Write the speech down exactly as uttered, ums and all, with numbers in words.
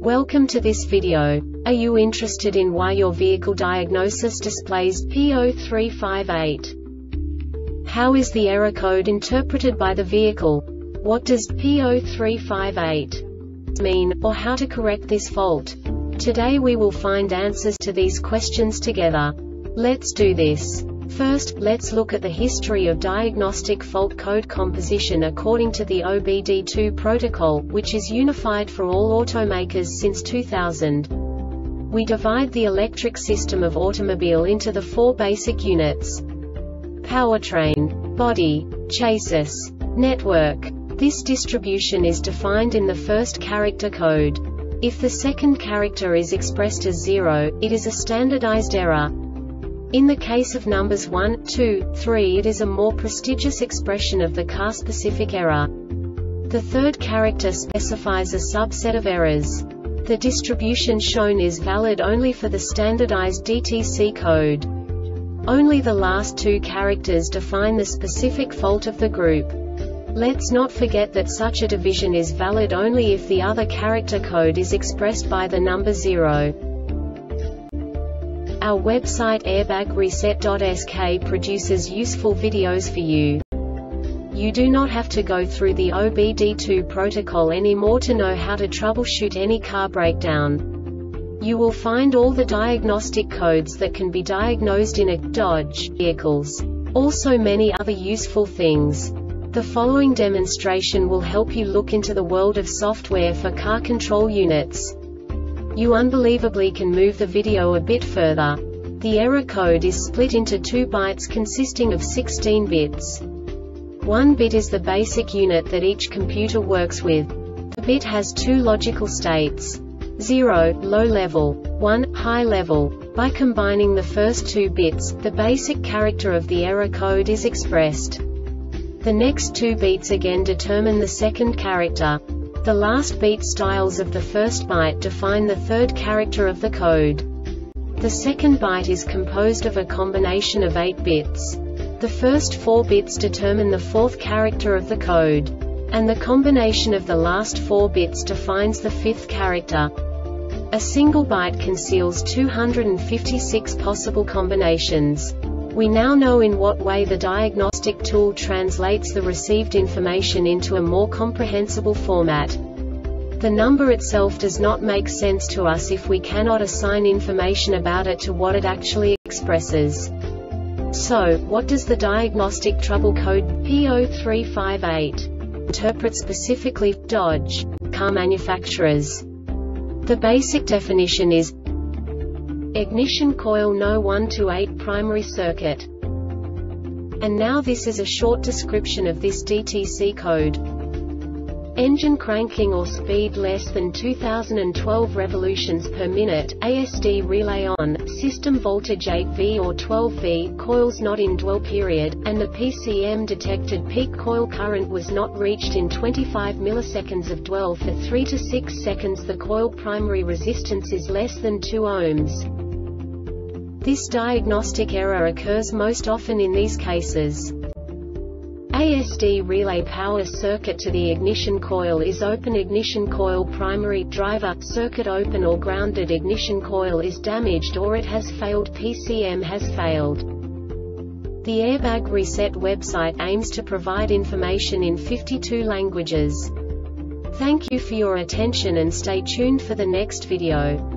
Welcome to this video. Are you interested in why your vehicle diagnosis displays P zero three five eight? How is the error code interpreted by the vehicle? What does P zero three five eight mean, or how to correct this fault? Today we will find answers to these questions together. Let's do this. First, let's look at the history of diagnostic fault code composition according to the O B D two protocol, which is unified for all automakers since two thousand. We divide the electric system of automobile into the four basic units: powertrain, body, chassis, network. This distribution is defined in the first character code. If the second character is expressed as zero, it is a standardized error. In the case of numbers one, two, three, it is a more prestigious expression of the car-specific error. The third character specifies a subset of errors. The distribution shown is valid only for the standardized D T C code. Only the last two characters define the specific fault of the group. Let's not forget that such a division is valid only if the other character code is expressed by the number zero. Our website airbag reset dot S K produces useful videos for you. You do not have to go through the O B D two protocol anymore to know how to troubleshoot any car breakdown. You will find all the diagnostic codes that can be diagnosed in a Dodge vehicles. Also many other useful things. The following demonstration will help you look into the world of software for car control units. You unbelievably can move the video a bit further. The error code is split into two bytes consisting of sixteen bits. One bit is the basic unit that each computer works with. The bit has two logical states: zero, low level, one, high level. By combining the first two bits, the basic character of the error code is expressed. The next two beats again determine the second character. The last beat styles of the first byte define the third character of the code. The second byte is composed of a combination of eight bits. The first four bits determine the fourth character of the code. And the combination of the last four bits defines the fifth character. A single byte conceals two hundred fifty-six possible combinations. We now know in what way the diagnostic tool translates the received information into a more comprehensible format. The number itself does not make sense to us if we cannot assign information about it to what it actually expresses. So, what does the diagnostic trouble code P zero three five eight interpret specifically for Dodge car manufacturers? The basic definition is ignition coil no one to eight primary circuit. And now this is a short description of this D T C code. Engine cranking or speed less than two thousand twelve revolutions per minute, A S D relay on, system voltage eight volt or twelve volt, coils not in dwell period, and the P C M detected peak coil current was not reached in twenty-five milliseconds of dwell for three to six seconds. The coil primary resistance is less than two ohms. This diagnostic error occurs most often in these cases. A S D relay power circuit to the ignition coil is open. Ignition coil primary driver circuit open or grounded. Ignition coil is damaged or it has failed. P C M has failed. The Airbag Reset website aims to provide information in fifty-two languages. Thank you for your attention and stay tuned for the next video.